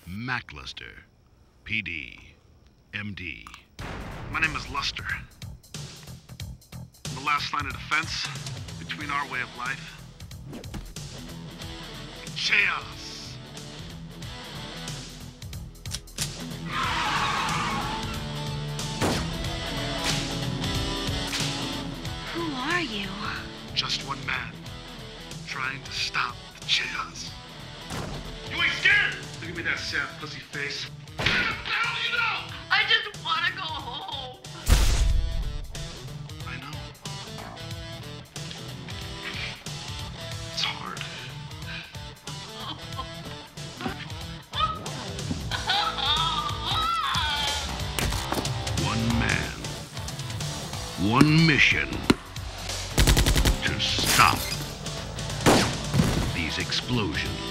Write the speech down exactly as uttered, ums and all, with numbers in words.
Mack Luster, P D, M D. My name is Luster. The last line of defense between our way of life and chaos. Who are you? Just one man trying to stop the chaos. You ain't scared? Look at me that sad pussy face. What the hell do you know? I just want to go home. I know. It's hard. One man, one mission to stop these explosions.